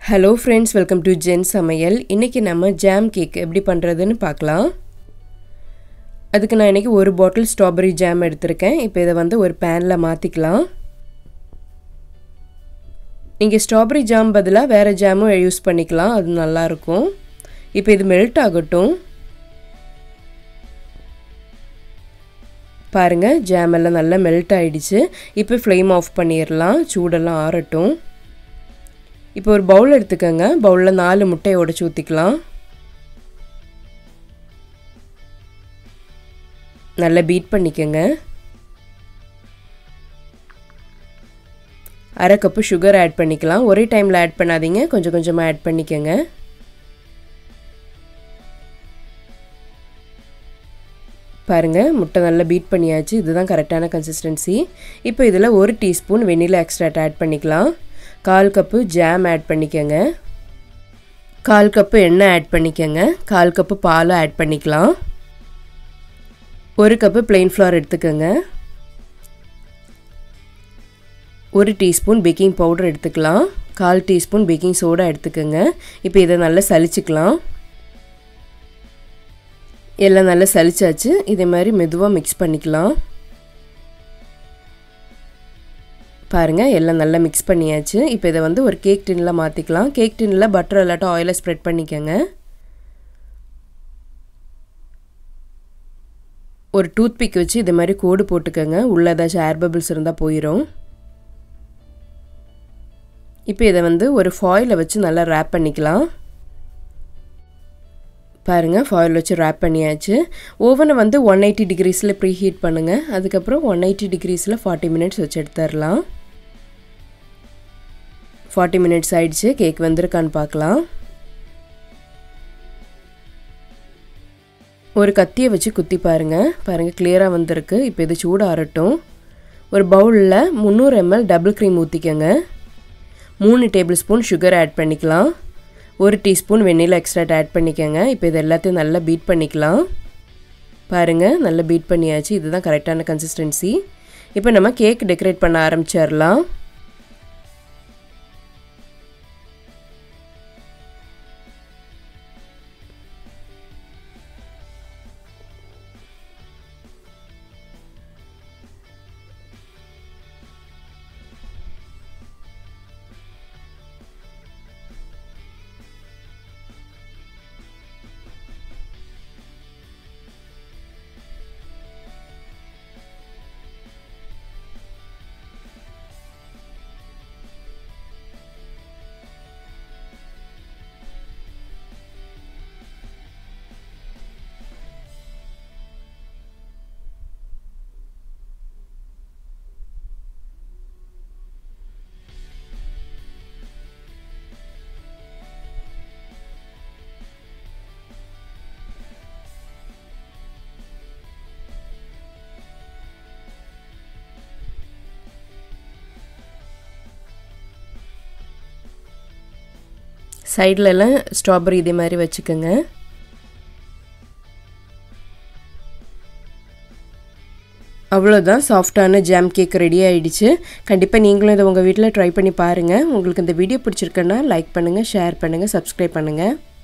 Hello friends, welcome to Jen சமையல். இன்னைக்கு நம்ம ஜாம் கேக் எப்படி பண்றதுன்னு பார்க்கலாம். அதுக்கு நான் இன்னைக்கு ஒரு பாட்டில் ஸ்ட்ராபெரி ஜாம் எடுத்துர்க்கேன். இப்போ இத வந்து ஒரு panல மாத்திக்கலாம். நீங்க ஸ்ட்ராபெரி ஜாம் பதிலா வேற ஜாமும் யூஸ் பண்ணிக்கலாம். அது நல்லா இருக்கும். இப்போ இது மெல்ட் ஆகட்டும். பாருங்க ஜாம் எல்லாம் நல்லா மெல்ட் ஆயிடுச்சு. இப்போ ஃப்ளேம் ஆஃப் பண்ணிரலாம். சூடெல்லாம் ஆறட்டும். இப்போ ஒரு பவுல் எடுத்துக்கங்க. பவுல்ல 4 முட்டையை உடைச்சு ஊத்திக்கலாம். நல்லா பீட் பண்ணிக்கங்க. 1/2 கப் சுகர் ஆட் பண்ணிக்கலாம். ஒரே டைம்ல ஆட் பண்ணாதீங்க. கொஞ்சம் கொஞ்சமா ஆட் பண்ணிக்கங்க. பாருங்க முட்டை நல்லா பீட் பண்ணியாச்சு. இதுதான் கரெக்ட்டான கன்சிஸ்டன்சி. இப்போ இதல 1 டீஸ்பூன் வெனிலா எக்ஸ்ட்ராக்ட் ஆட் பண்ணிக்கலாம். 1/4 கப் ஜாம் ஆட் பண்ணிக்கங்க. 1/4 கப் எண்ணெய் ஆட் பண்ணிக்கங்க. 1/4 கப் பால் ஆட் பண்ணிக்கலாம். 1 கப் plain flour எடுத்துக்கங்க. 1 டீஸ்பூன் பேக்கிங் பவுடர் எடுத்துக்கலாம். 1/4 டீஸ்பூன் பேக்கிங் சோடா எடுத்துக்கங்க. இப்போ இத நல்லா சலிச்சுக்கலாம். எல்லாம் நல்லா சலிச்சாச்சு. இதே மாதிரி மெதுவா mix பண்ணிக்கலாம். பாருங்க எல்லாம் நல்லா mix பண்ணியாச்சு. இப்போ இத வந்து ஒரு கேக் டின்ல மாத்திக்கலாம். கேக் டின்ல பட்டர் இல்ல ஆயில ஸ்ப்ரெட் பண்ணிக்கங்க. ஒரு டூத் பிக் வச்சு இதே மாதிரி கோடு போட்டுக்கங்க. உள்ள ஏதாச்சும் ஏர் பபிள்ஸ் இருந்தா போயிடும். இப்போ இத வந்து ஒரு ஃபாயில வச்சு நல்லா ராப் பண்ணிக்கலாம். பாருங்க ஃபாயில் வச்சு ராப் பண்ணியாச்சு. ஓவனை வந்து 180 டிகிரிஸ்ல ப்ரீ ஹீட் பண்ணுங்க. அதுக்கு அப்புறம் 180 டிகிரிஸ்ல 40 மினிட்ஸ் வச்சு எடுத்துறலாம். 40 மினிட்ஸ் ஆயிடுச்சு. கேக் வந்திருக்கான்னு பார்க்கலாம். ஒரு கத்தியை வச்சு குத்தி பாருங்க. பாருங்க கிளியரா வந்திருக்கு. இப்போ இது சூடு ஆறட்டும். ஒரு பவுல்ல 300 ml டபுள் க்ரீம் ஊத்திக்கங்க. 3 டேபிள்ஸ்பூன் சுகர் ஆட் பண்ணிக்கலாம். 1 டீஸ்பூன் வெனிலா எக்ஸ்ட்ராக்ட் ஆட் பண்ணிக்கங்க. இப்போ இது எல்லாத்தையும் நல்லா பீட் பண்ணிக்கலாம். பாருங்க நல்லா பீட் பண்ணியாச்சு. இதுதான் கரெக்ட்டான கன்சிஸ்டன்சி. இப்போ நம்ம கேக் டெக்கரேட் பண்ண ஆரம்பிச்சிரலாம். சைடுல எல்லாம் ஸ்ட்ராபெரி இதே மாதிரி வச்சுக்கங்க. அவ்வளவுதான் சாஃப்ட்டான ஜாம் கேக் ரெடி ஆயிடுச்சு. கண்டிப்பா நீங்களும் இத உங்க வீட்ல ட்ரை பண்ணி பாருங்க. உங்களுக்கு இந்த வீடியோ பிடிச்சிருக்குன்னா லைக் பண்ணுங்க, ஷேர் பண்ணுங்க, சப்ஸ்கிரைப் பண்ணுங்க.